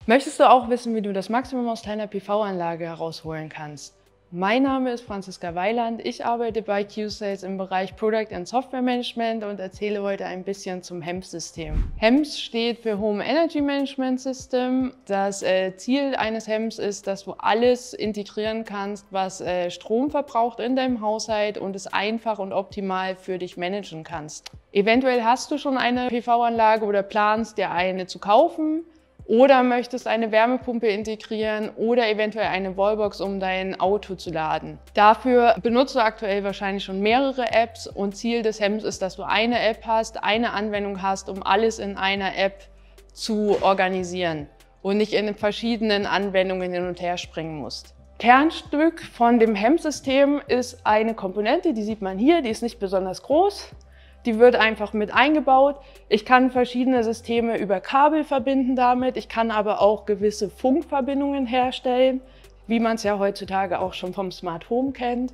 Möchtest du auch wissen, wie du das Maximum aus deiner PV-Anlage herausholen kannst? Mein Name ist Franziska Weiland, ich arbeite bei Q-Sales im Bereich Product and Software Management und erzähle heute ein bisschen zum HEMS-System. HEMS steht für Home Energy Management System. Das Ziel eines HEMS ist, dass du alles integrieren kannst, was Strom verbraucht in deinem Haushalt und es einfach und optimal für dich managen kannst. Eventuell hast du schon eine PV-Anlage oder planst dir eine zu kaufen. Oder möchtest eine Wärmepumpe integrieren oder eventuell eine Wallbox, um dein Auto zu laden. Dafür benutzt du aktuell wahrscheinlich schon mehrere Apps und Ziel des HEMS ist, dass du eine App hast, eine Anwendung hast, um alles in einer App zu organisieren und nicht in verschiedenen Anwendungen hin und her springen musst. Kernstück von dem HEMS-System ist eine Komponente, die sieht man hier, die ist nicht besonders groß. Die wird einfach mit eingebaut. Ich kann verschiedene Systeme über Kabel verbinden damit. Ich kann aber auch gewisse Funkverbindungen herstellen, wie man es ja heutzutage auch schon vom Smart Home kennt.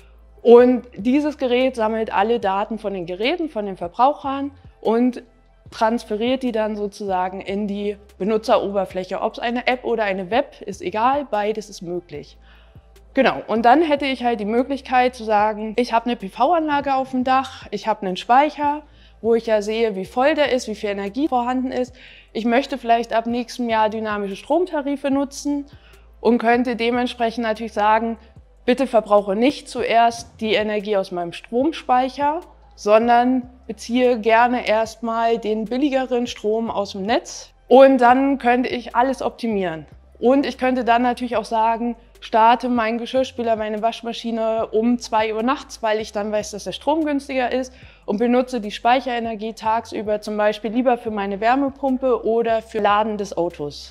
Und dieses Gerät sammelt alle Daten von den Geräten, von den Verbrauchern und transferiert die dann sozusagen in die Benutzeroberfläche. Ob es eine App oder eine Web, ist egal, beides ist möglich. Genau, und dann hätte ich halt die Möglichkeit zu sagen, ich habe eine PV-Anlage auf dem Dach, ich habe einen Speicher, wo ich ja sehe, wie voll der ist, wie viel Energie vorhanden ist. Ich möchte vielleicht ab nächstem Jahr dynamische Stromtarife nutzen und könnte dementsprechend natürlich sagen, bitte verbrauche nicht zuerst die Energie aus meinem Stromspeicher, sondern beziehe gerne erstmal den billigeren Strom aus dem Netz und dann könnte ich alles optimieren. Und ich könnte dann natürlich auch sagen, starte meinen Geschirrspüler, meine Waschmaschine um 2 Uhr nachts, weil ich dann weiß, dass der Strom günstiger ist und benutze die Speicherenergie tagsüber zum Beispiel lieber für meine Wärmepumpe oder für Laden des Autos.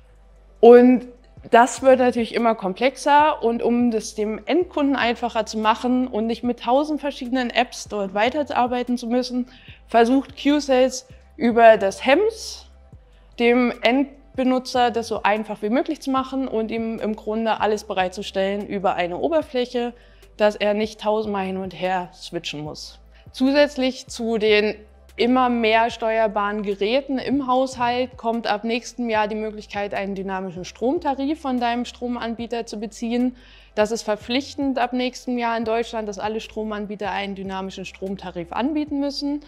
Und das wird natürlich immer komplexer und um das dem Endkunden einfacher zu machen und nicht mit 1000 verschiedenen Apps dort weiterarbeiten zu müssen, versucht Q-Sales über das HEMS dem Endbenutzer das so einfach wie möglich zu machen und ihm im Grunde alles bereitzustellen über eine Oberfläche, dass er nicht 1000-mal hin und her switchen muss. Zusätzlich zu den immer mehr steuerbaren Geräten im Haushalt kommt ab nächstem Jahr die Möglichkeit, einen dynamischen Stromtarif von deinem Stromanbieter zu beziehen. Das ist verpflichtend ab nächstem Jahr in Deutschland, dass alle Stromanbieter einen dynamischen Stromtarif anbieten müssen.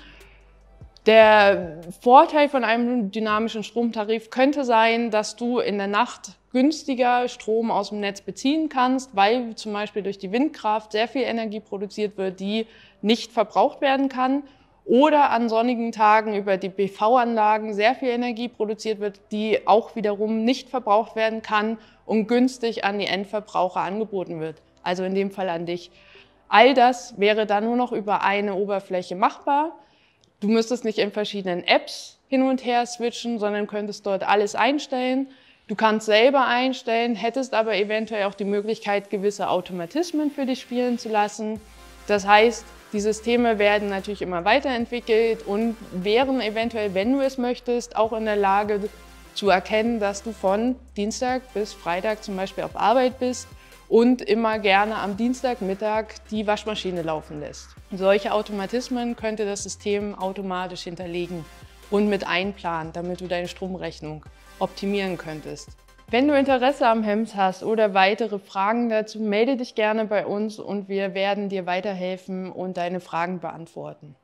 Der Vorteil von einem dynamischen Stromtarif könnte sein, dass du in der Nacht günstiger Strom aus dem Netz beziehen kannst, weil zum Beispiel durch die Windkraft sehr viel Energie produziert wird, die nicht verbraucht werden kann. Oder an sonnigen Tagen über die PV-Anlagen sehr viel Energie produziert wird, die auch wiederum nicht verbraucht werden kann und günstig an die Endverbraucher angeboten wird, also in dem Fall an dich. All das wäre dann nur noch über eine Oberfläche machbar. Du müsstest nicht in verschiedenen Apps hin und her switchen, sondern könntest dort alles einstellen. Du kannst selber einstellen, hättest aber eventuell auch die Möglichkeit, gewisse Automatismen für dich spielen zu lassen. Das heißt, die Systeme werden natürlich immer weiterentwickelt und wären eventuell, wenn du es möchtest, auch in der Lage zu erkennen, dass du von Dienstag bis Freitag zum Beispiel auf Arbeit bist und immer gerne am Dienstagmittag die Waschmaschine laufen lässt. Solche Automatismen könnte das System automatisch hinterlegen und mit einplanen, damit du deine Stromrechnung optimieren könntest. Wenn du Interesse am HEMS hast oder weitere Fragen dazu, melde dich gerne bei uns und wir werden dir weiterhelfen und deine Fragen beantworten.